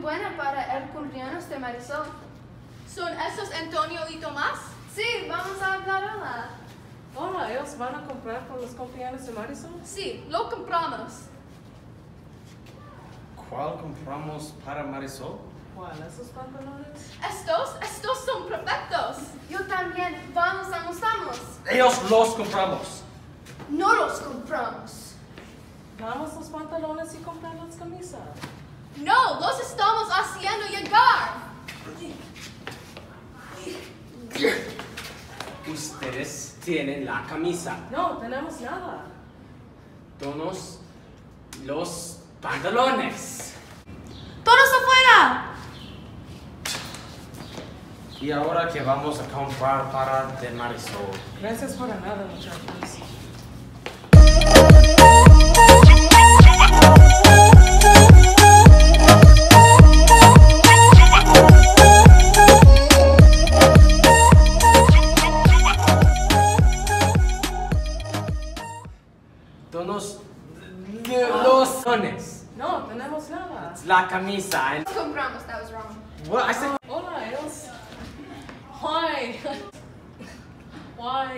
buena para el cumpleaños de Marisol. ¿Son esos Antonio y Tomás? Sí, vamos a hablarla. Hola, ¿ellos van a comprar por los cumpleaños de Marisol? Sí, lo compramos. ¿Cuál compramos para Marisol? ¿Cuál? ¿Esos pantalones? Estos son perfectos. Yo también. Vamos, almorzamos. Ellos los compramos. No los compramos. Damos los pantalones y comprar las camisas. No, los estamos haciendo llegar. Ustedes tienen la camisa. No, tenemos nada. Donos los pantalones. ¡Todos afuera! ¿Y ahora qué vamos a comprar para de Marisol? Gracias por nada, muchachos. Donos los dones. No, tenemos nada. La camisa. Los compramos. That was wrong. What? I said. Hola, ellos. Why? Why?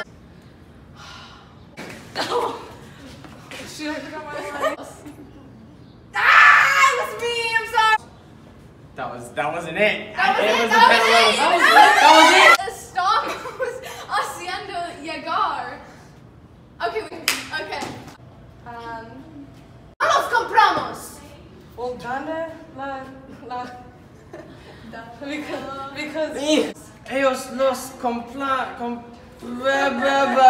Shit, I forgot my line. Ah, it was me. I'm sorry. That wasn't it. That was it. Estamos haciendo llegar. Okay. ¡No los compramos! Well, ¿dónde because Ellos los compra.